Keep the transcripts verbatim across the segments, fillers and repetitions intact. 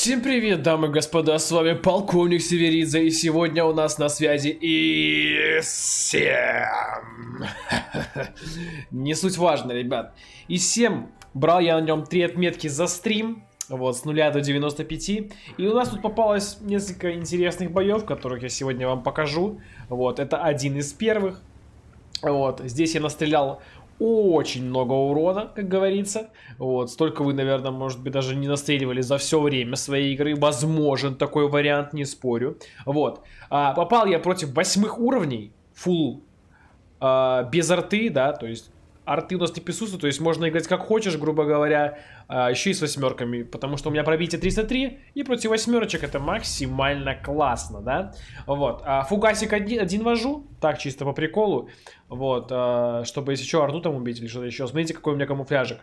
Всем привет, дамы и господа, с вами полковник Северидзе, и сегодня у нас на связи и семь. Не суть важно, ребят. И семь брал я на нем три отметки за стрим, вот, с нуля до девяноста пяти. И у нас тут попалось несколько интересных боев, которых я сегодня вам покажу. Вот, это один из первых. Вот, здесь я настрелял очень много урона, как говорится. Вот, столько вы, наверное, может быть, даже не настреливали за все время своей игры. Возможен такой вариант, не спорю. Вот, а, попал я против восьмых уровней, full, а, без арты, да, то есть арты у нас не присутствуют, то есть можно играть как хочешь, грубо говоря, а, еще и с восьмерками, потому что у меня пробитие триста три, и против восьмерочек это максимально классно, да. Вот, а, фугасик один, один вожу, так, чисто по приколу, вот, а, чтобы если что, арту там убить или что-то еще. Смотрите, какой у меня камуфляжик.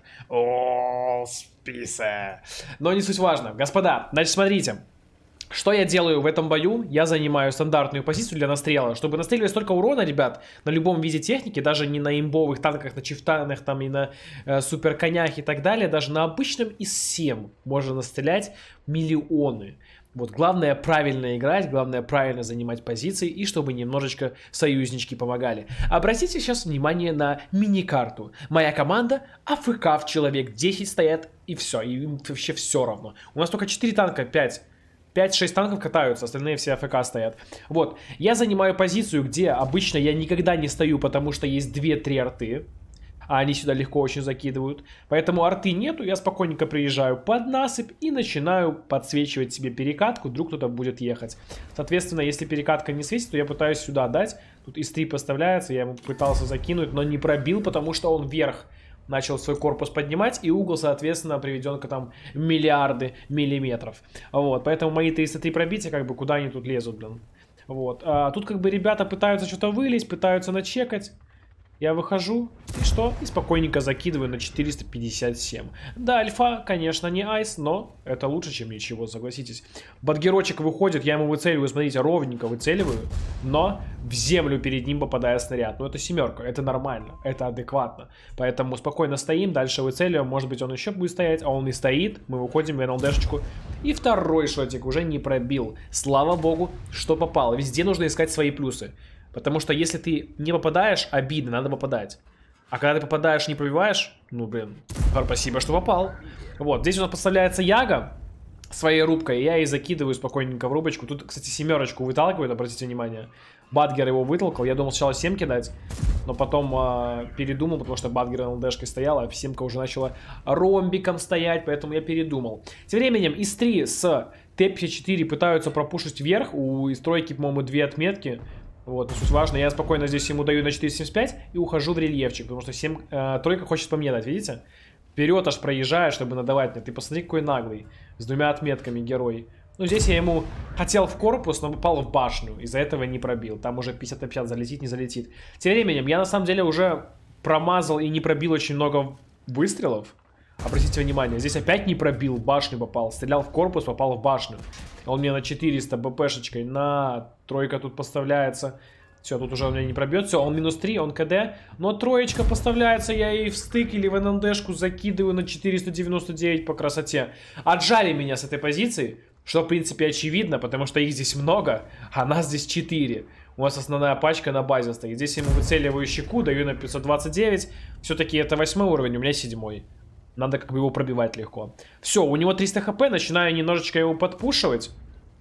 О, списа. Но не суть важно. Господа, значит, смотрите. Что я делаю в этом бою? Я занимаю стандартную позицию для настрела. Чтобы настреливать столько урона, ребят, на любом виде техники, даже не на имбовых танках, на чифтанах, там и на э, супер конях и так далее, даже на обычном ИС семь можно настрелять миллионы. Вот, главное правильно играть, главное правильно занимать позиции, и чтобы немножечко союзнички помогали. Обратите сейчас внимание на мини-карту. Моя команда АФК в человек десять стоят, и все, и им вообще все равно. У нас только четыре танка, пять. пять-шесть танков катаются, остальные все АФК стоят. Вот, я занимаю позицию, где обычно я никогда не стою, потому что есть две-три арты. А они сюда легко очень закидывают. Поэтому арты нету, я спокойненько приезжаю под насыпь и начинаю подсвечивать себе перекатку, вдруг кто-то будет ехать. Соответственно, если перекатка не светит, то я пытаюсь сюда дать. Тут ИС три поставляется, я ему пытался закинуть, но не пробил, потому что он вверх начал свой корпус поднимать, и угол, соответственно, приведен к там миллиарды миллиметров. Вот, поэтому мои триста три пробития, как бы, куда они тут лезут, блин. Вот, а тут как бы ребята пытаются что-то вылезть, пытаются начекать. Я выхожу, и что? И спокойненько закидываю на четыреста пятьдесят семь. Да, альфа, конечно, не айс, но это лучше, чем ничего, согласитесь. Бадгерочек выходит, я ему выцеливаю, смотрите, ровненько выцеливаю, но в землю перед ним попадает снаряд. Ну, это семерка, это нормально, это адекватно. Поэтому спокойно стоим, дальше выцеливаем, может быть, он еще будет стоять, а он и стоит. Мы выходим в эн эл дэшечку. И второй шотик уже не пробил. Слава богу, что попало. Везде нужно искать свои плюсы. Потому что если ты не попадаешь, обидно, надо попадать. А когда ты попадаешь, не пробиваешь, ну, блин, спасибо, что попал. Вот, здесь у нас подставляется Яга своей рубкой, и я и закидываю спокойненько в рубочку. Тут, кстати, семерочку выталкивает, обратите внимание. Бадгер его вытолкал, я думал сначала семь кидать, но потом э, передумал, потому что Бадгер эн эл дэшкой стояла, а семка уже начала ромбиком стоять, поэтому я передумал. Тем временем ИС три с Т пятьдесят четыре пытаются пропушить вверх, у стройки, по-моему, две отметки. Вот, суть важно, я спокойно здесь ему даю на четыреста семьдесят пять и ухожу в рельефчик, потому что семь, э, тройка хочет по мне дать, видите? Вперед аж проезжает, чтобы надавать мне. Ты посмотри, какой наглый, с двумя отметками герой. Ну, здесь я ему хотел в корпус, но попал в башню, из-за этого не пробил. Там уже пятьдесят на пятьдесят залетит, не залетит. Тем временем, я на самом деле уже промазал и не пробил очень много выстрелов. Обратите внимание, здесь опять не пробил, в башню попал. Стрелял в корпус, попал в башню. Он мне на четыреста БПшечкой, на тройка тут поставляется. Все, тут уже у меня не пробьет. Все, он минус три, он КД. Но троечка поставляется, я ей в стык или в эн эл дэшку закидываю на четыреста девяносто девять по красоте. Отжали меня с этой позиции, что в принципе очевидно, потому что их здесь много, а нас здесь четыре. У нас основная пачка на базе стоит. Здесь ему выцеливаю щеку, даю на пятьсот двадцать девять. Все-таки это восьмой уровень, у меня седьмой. Надо как бы его пробивать легко. Все, у него триста хп, начинаю немножечко его подпушивать,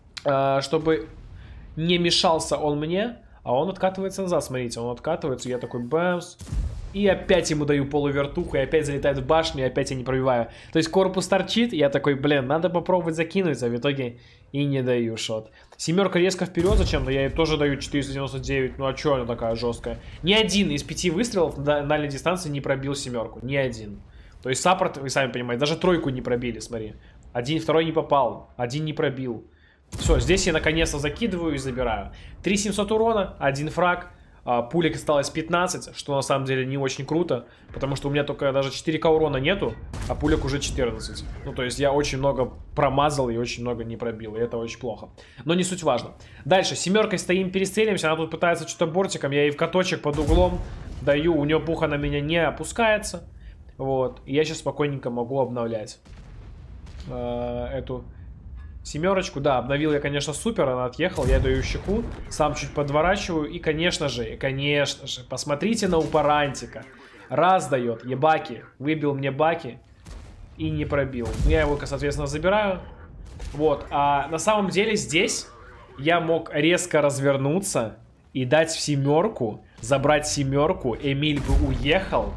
чтобы не мешался он мне. А он откатывается назад, смотрите, он откатывается, я такой бэмс. И опять ему даю полувертуху, и опять залетает в башню, и опять я не пробиваю. То есть корпус торчит, и я такой, блин, надо попробовать закинуть, а в итоге и не даю шот. Семерка резко вперед зачем-то, я ей тоже даю четыреста девяносто девять, ну а чё она такая жесткая? Ни один из пяти выстрелов на дальней дистанции не пробил семерку, ни один. То есть саппорт, вы сами понимаете, даже тройку не пробили, смотри. Один, второй не попал, один не пробил. Все, здесь я наконец-то закидываю и забираю. три тысячи семьсот урона, один фраг. А, пулек осталось пятнадцать, что на самом деле не очень круто. Потому что у меня только даже четыре ка урона нету, а пулек уже четырнадцать. Ну, то есть я очень много промазал и очень много не пробил. И это очень плохо. Но не суть важно. Дальше, семеркой стоим, перестреливаемся. Она тут пытается что-то бортиком. Я ей в каточек под углом даю. У нее пуха на меня не опускается. Вот. И я сейчас спокойненько могу обновлять э, эту Семерочку, да, обновил я, конечно, супер, она отъехала, я даю щеку, сам чуть подворачиваю, и, конечно же, конечно же, посмотрите на упарантика. Раз дает, ебаки, выбил мне баки и не пробил. Я его, соответственно, забираю. Вот, а на самом деле здесь я мог резко развернуться и дать в семерку, забрать семерку, Эмиль бы уехал,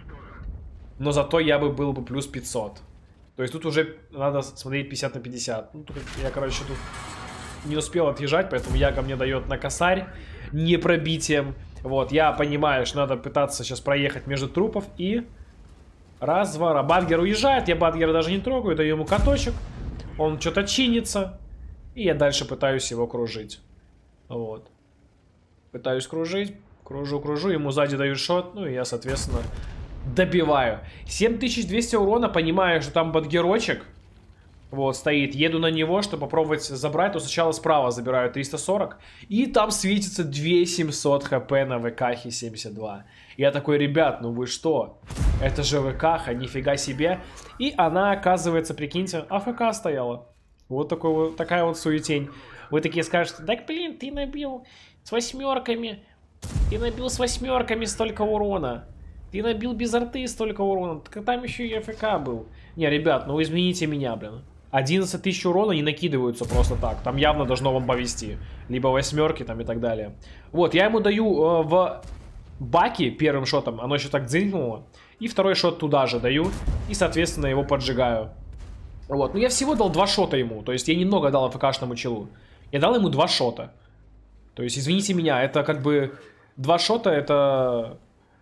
но зато я бы был бы плюс пятьсот. То есть тут уже надо смотреть пятьдесят на пятьдесят. Ну, я, короче, тут не успел отъезжать, поэтому Яга мне дает на косарь, не пробитием. Вот, я понимаю, что надо пытаться сейчас проехать между трупов и... Раз, два, Бадгер уезжает, я Бадгера даже не трогаю, даю ему каточек. Он что-то чинится, и я дальше пытаюсь его кружить. Вот. Пытаюсь кружить, кружу, кружу, ему сзади дают шот, ну и я, соответственно... добиваю. семь тысяч двести урона, понимаю, что там бадгерочек. Вот, стоит. Еду на него, чтобы попробовать забрать. То сначала справа забираю триста сорок. И там светится две тысячи семьсот хп на ВКхе семьдесят два. Я такой, ребят, ну вы что? Это же ВКха, нифига себе. И она, оказывается, прикиньте, АФК стояла. Вот, такой, вот такая вот суетень. Вы такие скажете, так блин, ты набил с восьмерками. Ты набил с восьмерками столько урона. Ты набил без арты столько урона. Так там еще и АФК был. Не, ребят, ну измените меня, блин. одиннадцать тысяч урона не накидываются просто так. Там явно должно вам повезти. Либо восьмерки там и так далее. Вот, я ему даю э, в баки первым шотом. Оно еще так дзынькнуло. И второй шот туда же даю. И, соответственно, его поджигаю. Вот, ну я всего дал два шота ему. То есть я немного дал АФКшному челу. Я дал ему два шота. То есть, извините меня, это как бы... Два шота это...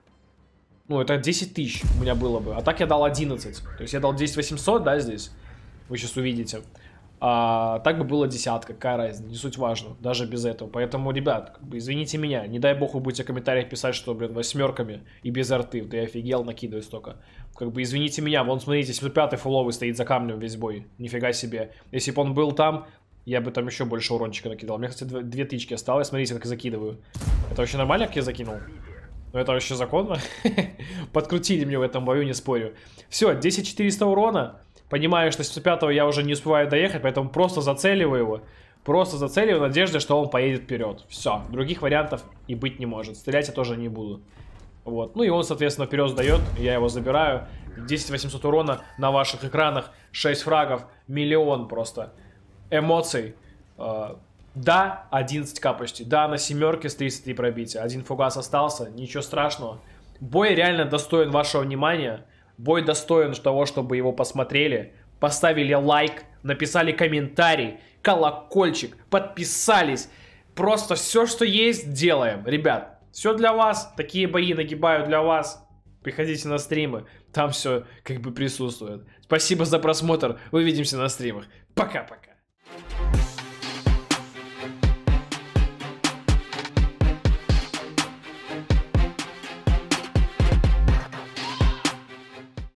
Ну, это десять тысяч у меня было бы. А так я дал одиннадцать. То есть я дал десять восемьсот, да, здесь. Вы сейчас увидите. А так бы было десятка. Какая разница? Не суть важно. Даже без этого. Поэтому, ребят, как бы, извините меня. Не дай бог вы будете в комментариях писать, что, блин, восьмерками и без арты. Да я офигел, накидываю столько. Как бы, извините меня. Вон, смотрите, семьдесят пятый фуловый стоит за камнем весь бой. Нифига себе. Если бы он был там, я бы там еще больше урончика накидал. Мне, кстати, две тычки осталось. Смотрите, как я закидываю. Это вообще нормально, как я закинул? Ну, это вообще законно. Подкрутили мне в этом бою, не спорю. Все, десять четыреста урона. Понимаю, что с семьдесят пятого я уже не успеваю доехать, поэтому просто зацеливаю его. Просто зацеливаю в надежде, что он поедет вперед. Все, других вариантов и быть не может. Стрелять я тоже не буду. Вот, ну и он, соответственно, вперед сдает. Я его забираю. десять восемьсот урона на ваших экранах. шесть фрагов. Миллион просто эмоций. Да, одиннадцать ка почти. Да, на семерке с тридцать три пробития. Один фугас остался, ничего страшного. Бой реально достоин вашего внимания. Бой достоин того, чтобы его посмотрели. Поставили лайк, написали комментарий, колокольчик, подписались. Просто все, что есть, делаем. Ребят, все для вас. Такие бои нагибаю для вас. Приходите на стримы. Там все как бы присутствует. Спасибо за просмотр. Увидимся на стримах. Пока-пока.